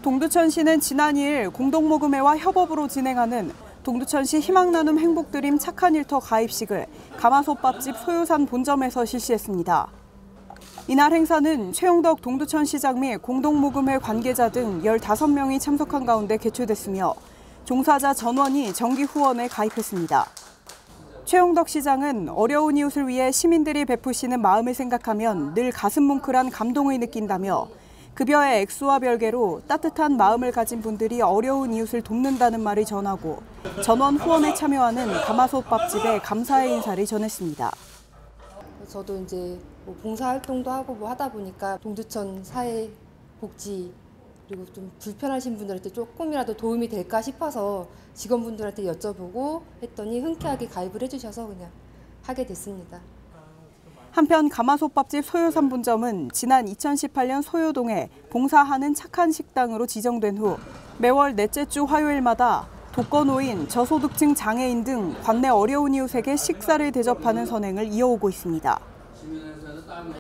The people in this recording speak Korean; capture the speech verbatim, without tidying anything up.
동두천시는 지난 이 일 공동모금회와 협업으로 진행하는 동두천시 희망나눔 행복드림 착한 일터 가입식을 가마솥밥집 소요산 본점에서 실시했습니다. 이날 행사는 최용덕 동두천시장 및 공동모금회 관계자 등 열다섯 명이 참석한 가운데 개최됐으며 종사자 전원이 정기 후원에 가입했습니다. 최용덕 시장은 어려운 이웃을 위해 시민들이 베푸시는 마음을 생각하면 늘 가슴 뭉클한 감동을 느낀다며 급여의 액수와 별개로 따뜻한 마음을 가진 분들이 어려운 이웃을 돕는다는 말을 전하고 전원 후원에 참여하는 가마솥밥집에 감사의 인사를 전했습니다. 저도 이제 뭐 봉사활동도 하고 뭐 하다 보니까 동두천 사회복지 그리고 좀 불편하신 분들한테 조금이라도 도움이 될까 싶어서 직원분들한테 여쭤보고 했더니 흔쾌하게 가입을 해주셔서 그냥 하게 됐습니다. 한편 가마솥밥집 소요산 본점은 지난 이천십팔 년 소요동에 봉사하는 착한 식당으로 지정된 후 매월 넷째 주 화요일마다 독거노인, 저소득층 장애인 등 관내 어려운 이웃에게 식사를 대접하는 선행을 이어오고 있습니다.